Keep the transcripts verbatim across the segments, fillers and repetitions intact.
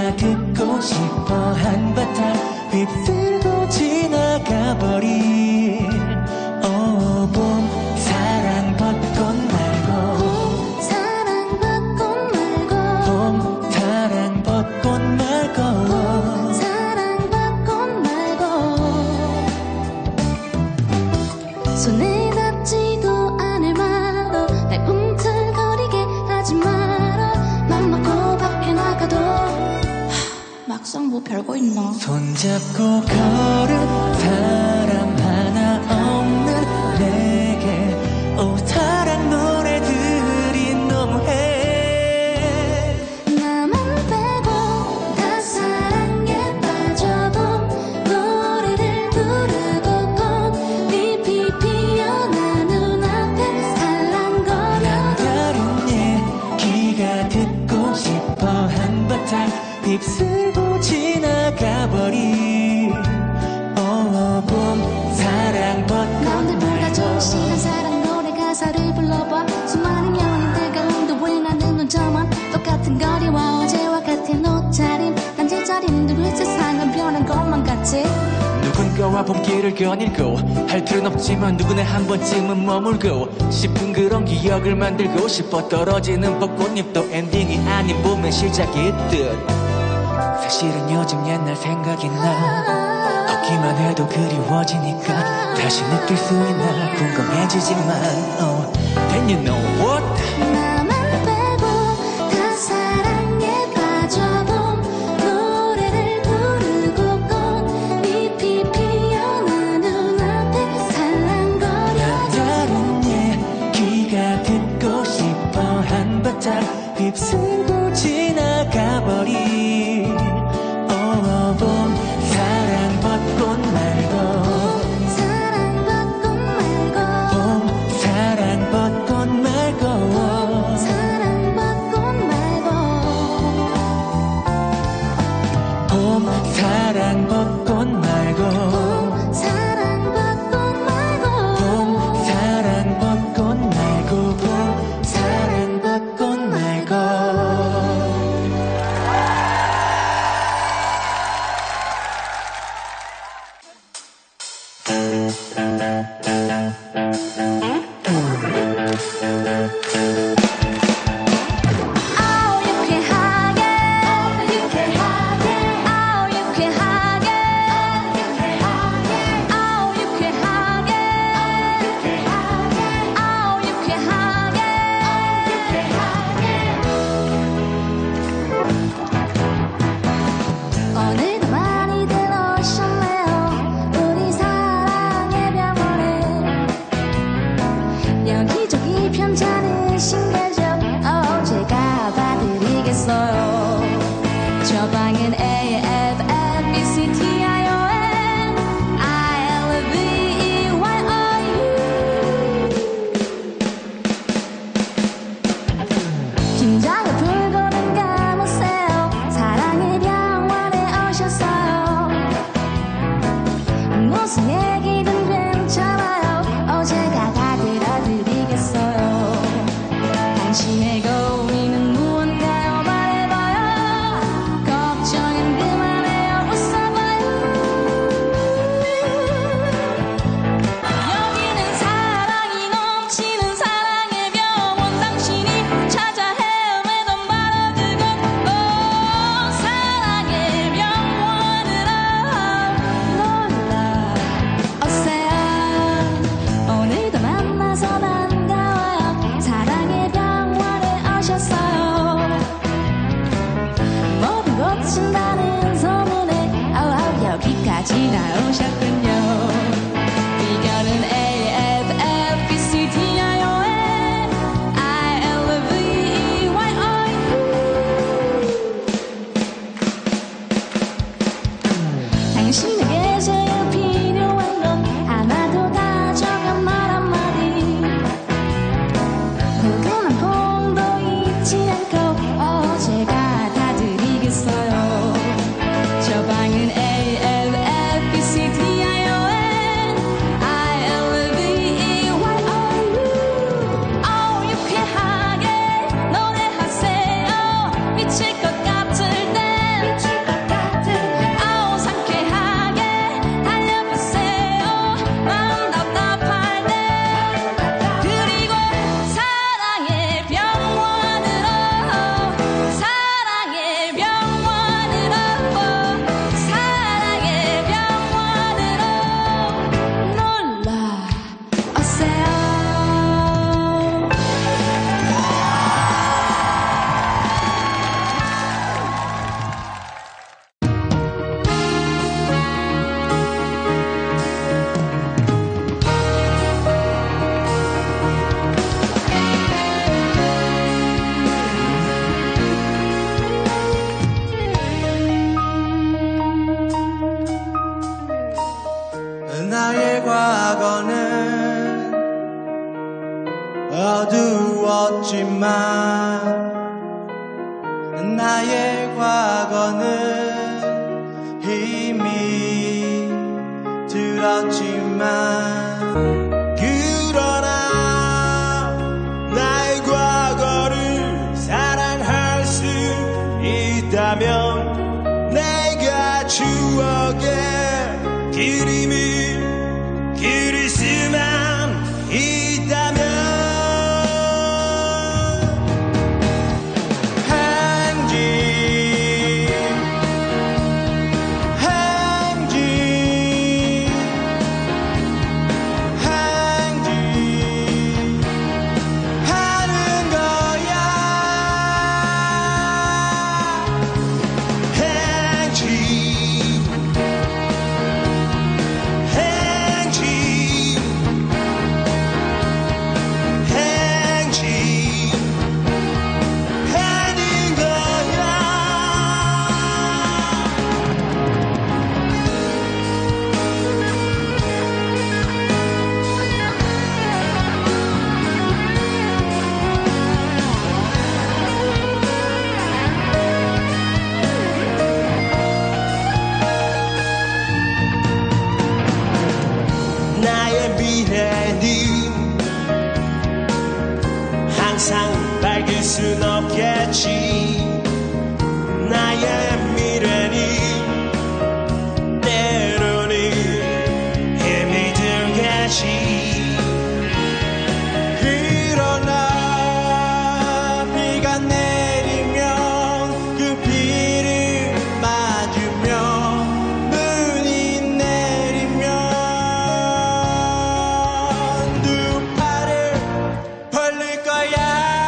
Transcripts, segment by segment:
귀가 듣고 싶어 한바탕 휩쓸고 지나가버릴 오 봄 사랑 벚꽃 말고 사랑 벚꽃 말고 봄 사랑 벚꽃 말고 사랑 벚꽃 말고 손에 닿지도 않을 말로 날 꿈틀거리게 하지 마라 맘 먹고 밖에 나가도 막상 뭐 별거 있나 손잡고 걸은 사람 하나 없는 내게 오 사랑 노래들이 너무해 나만 빼고 다 사랑에 빠져본 노래를 부르고 꽃잎이 피어나 눈앞에 살랑거려 다른 얘기가 듣고 싶어 한바탕 휩쓸고 지나가버린 오봄 사랑 벚꽃 남들보다 좀 시간 사랑 노래 가사를 불러봐 수많은 연인들 가운데 왜 나는 혼자만 똑같은 거리와 어제와 같은 옷차림 난 제자리인데 왜 세상은 변한 것만 같지 누군가와 봄길을 거닐고 할 필요는 없지만 누구네 한 번쯤은 머물고 싶은 그런 기억을 만들고 싶어 떨어지는 벚꽃잎도 엔딩이 아닌 봄의 시작이듯 사실은 요즘 옛날 생각이 나 걷기만 해도 그리워지니까 다시 느낄 수 있나 궁금해지지만 oh, Then you know what? 나만 빼고 다 사랑에 빠져본 노래를 부르고 꽃잎이 피어나 눈앞에 살랑거려 다른 얘기가 듣고 싶어 한바탕 휩쓸고 지나가버린 오봄 사랑 벚꽃 말고 사랑 벚꽃 말고 봄 사랑 벚꽃 말고 사랑 벚꽃 말고 봄 사랑 벚꽃 말고 사랑 벚꽃 말고 봄 사랑 벚꽃 말고 봄 사랑 벚꽃 말고 아우 유쾌하게 유쾌하게 아우 유쾌하게 유쾌하게 아우 유쾌하게 유쾌하게 아우 유쾌하게 유쾌하게 오늘도 많이들 오셨네요 우리 사랑의 병원에 여기저기 편찮은 신경전 어제가 봐드리겠어요 저 방은 에이 에프 엠 비 씨 티 아이 오 엔 아이 엘 브 이 와이 오 유 긴장을 풀고 눈 감으세요 사랑의 병원에 오셨어요 무슨 얘기든 괜찮아요 어제가 다 들어드리겠어요 당신의 고민은 무언가요 말해봐요 걱정은 그만해요 웃어봐요 여기는 사랑이 넘치는 사랑의 병원 당신이 찾아 헤매던 바로 그곳 오 사랑의 병원으로 놀러 오세요 오늘도 만나서 반가워요 사랑의 병원에 오셨어요 모든 고친다는 소문에 아우 여기까지 나오셨군요 이거는 에이 에프 엠 비 씨 티 아이 오 엔 아이 엘 브 이 와이 오 유 당신에게 제일 필요한 건 하나도 가져간 말 한마디 포근한 봄도 잊지 않고 어제가 다 드리겠어요 저 방은 에이 엘 브 엠 비 씨 티 아이 있다면 내가 추억의 그림을 그릴 수만 있다면 항상 밝을 순 없겠지. 나의 미래는 때로는 힘이 들겠지. 그러나 비가 내리면 그 비를 맞으며 눈이 내리면 두 팔을 벌릴 거야.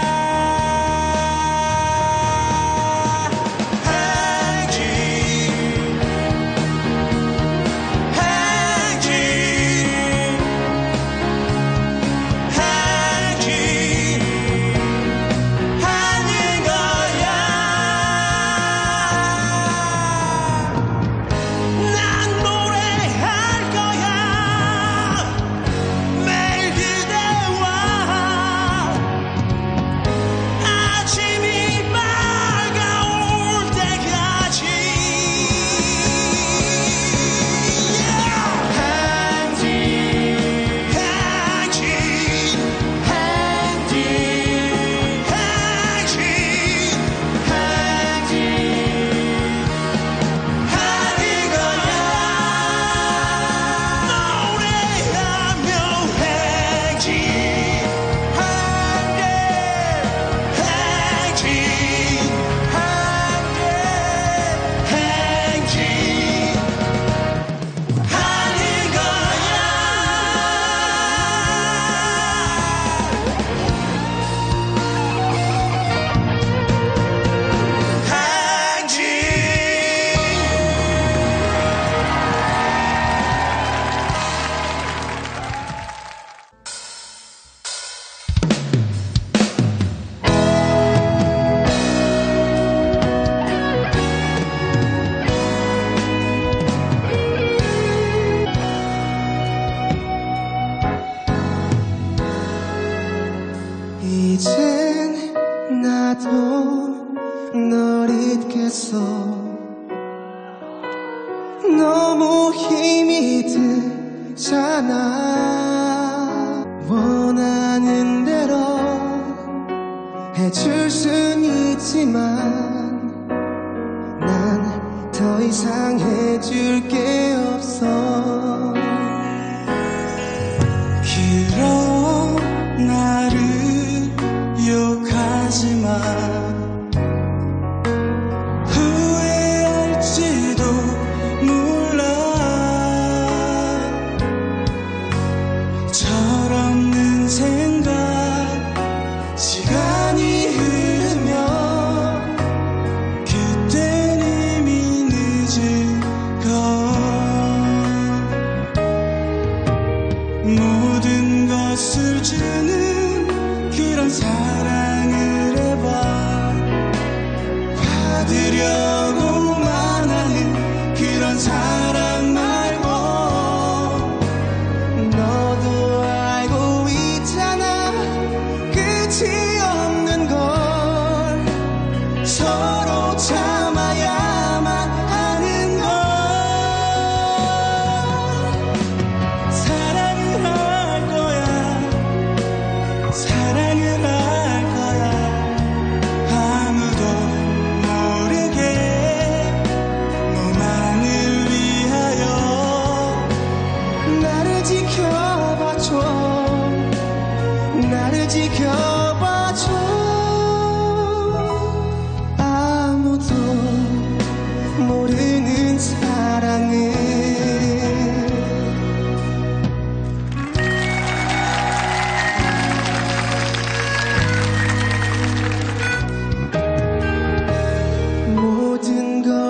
이젠 나도 널 잊겠어. 너무 힘이 들잖아. 원하는 대로 해줄 순 있지만 난 더 이상 해줄 게 없어. 길어 나를 욕하지마. 후회할지도 몰라. 철없는 생각. 시간이 흐르면 그땐 이미 늦은 걸.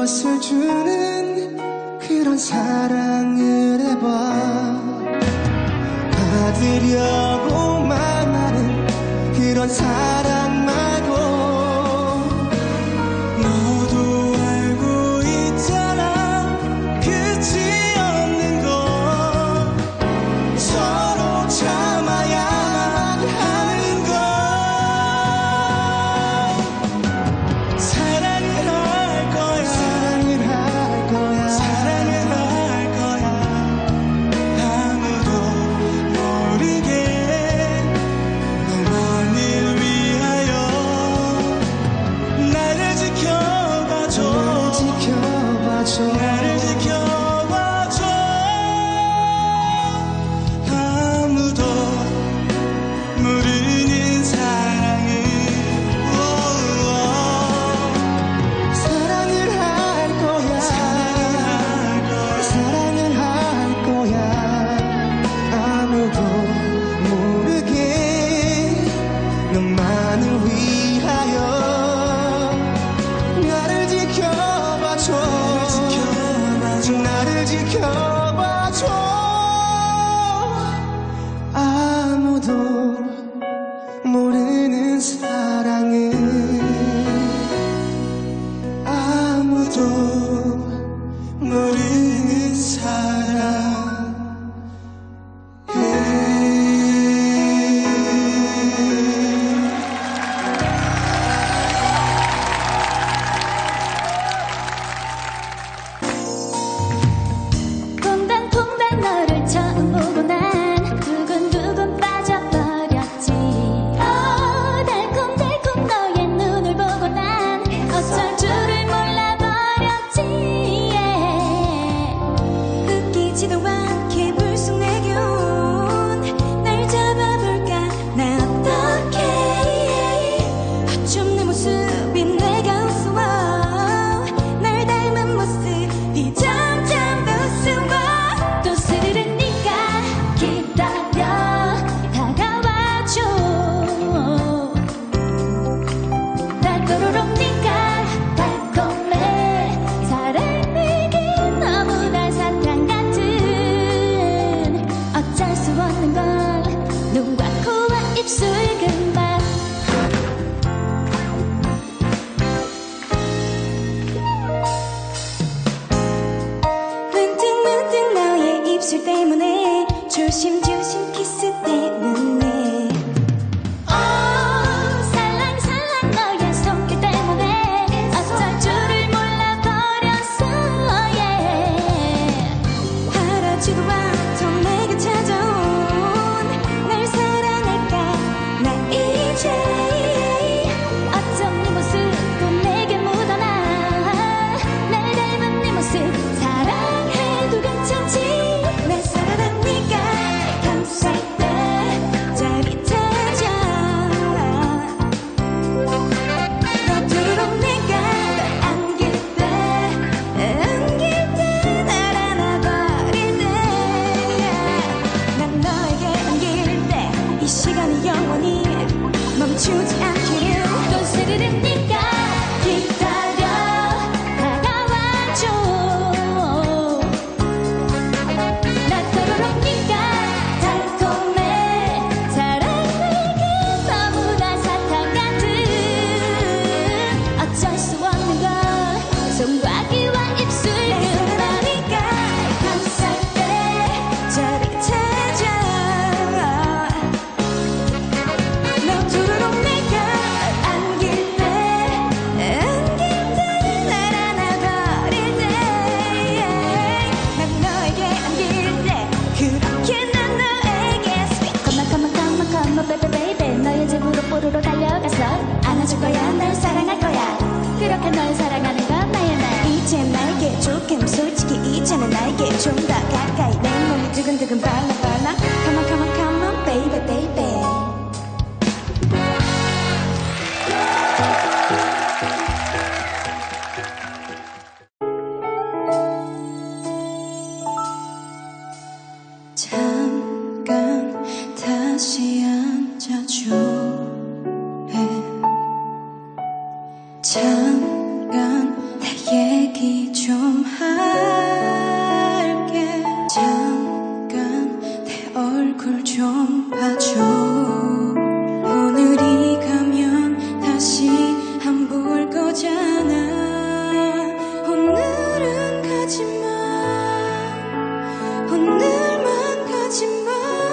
것을 주는 그런 사랑을 해봐. 받으려고만 하는 그런 사랑 말고 너도 알고 있잖아 끝이 없는 거 서로 참아야만 하는 거. 사랑을 할 거야 사랑을 할 거야 사랑을 할 거야. 아무도 모르게 너만을 위하여 나를 지켜봐줘 지켜봐줘 나를 지켜봐줘. 아무도 모르는 사랑을 우어. 사랑을 할 거야 사랑을 할 거야 아무도 모르게 너만을 위하여 나를 지켜봐줘 나를 지켜봐줘. 아무도 모르는 사랑을 아무도 모르는 사랑. 퐁당퐁당 너를 처음 보고 난 두근두근 빠져버렸지. 어, 달콤달콤 너의 눈을 보고 난 어쩔 줄을 몰라버렸지. yeah. 웃기지도 않게 불쑥 내겨온 날 잡아볼까 나 어떡해. 어쩜 내 모습이 내가 우스워. 날 닮은 모습이 점점 우스워. 또 스르륵 네가 기다려 다가와줘. 달도록 네가 달콤해. 사랑에게 너무나 사탕 같은 어쩔 수 없는 걸 눈과 코와 입술 금방. 문득문득 너의 입술 때문에 조심조심 키스 때문에 어, 살랑살랑 너의 손길 때문에 어쩔 줄을 몰라버렸어. yeah. 알아주도 않던 내게 찾아온 날 사랑할까 나 이제. 어쩜 네 모습도 내게 묻어나. 날 닮은 네 모습 사랑해도 괜찮지. 내 사랑은 네가 감쌀 때 짜릿해져. 너도록 내가 널 안길 때 안길 때 날 안아버릴 때 난 너에게 안길 때 이 시간이 영원히 멈추지 않기를. 또 스르륵 네가 기다려 다가와줘. 나도록 네가 달콤해. 사랑에게 너무나 사탕 같은 어쩔 수 없는 걸 손과 귀와 입술 그만. 네가 감쌀 때 짜릿해져. 너도록 내가 안길 때 안길 때 날 안아버릴 때 난 너에게 안길 때 그렇게 난 너에게 sweet. Come on come on come on come on baby baby. 너의 집으로 뽀로로 달려가서 안아줄 거야. 날 사랑할 거야. 그렇게 널 사랑하는 건 나의 말. 이제 날게 조금 솔직히 이제는 날게 좀 더 가까이 내 몸이 두근두근 발라발라. Come on come on come on baby baby. 잠깐 다시 앉아줘. 잠깐 내 얘기 얘기 좀 할게. 잠깐 내 얼굴 좀 봐줘. 오늘이 가면 다시 안 볼 거잖아. 오늘은 가지마. 오늘만 가지마.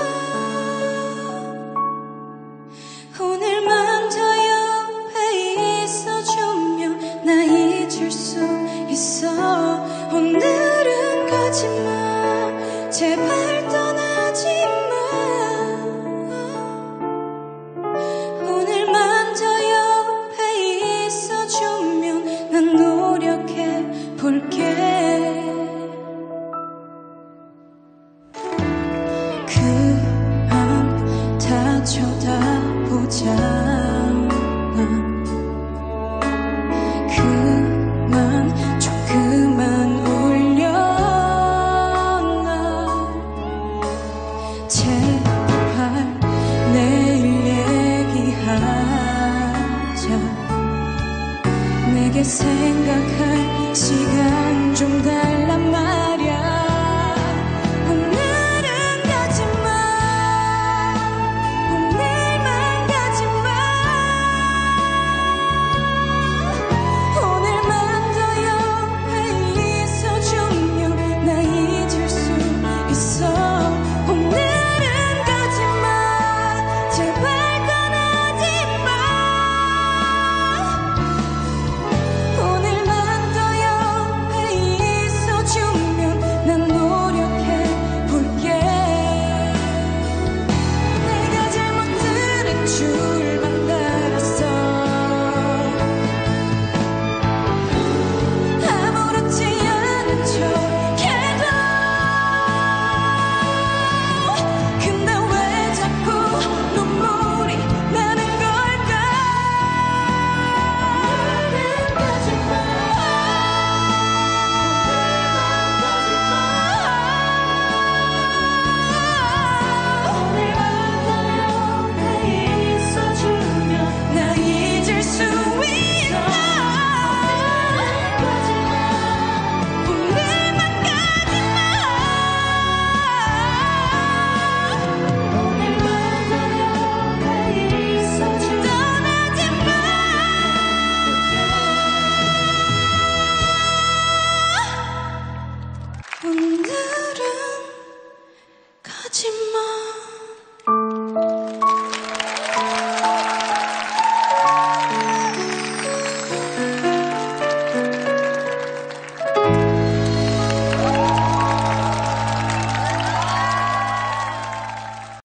오늘만 더 옆에 있어주면 나 잊을 수 있어. 오늘은 가지마 제발.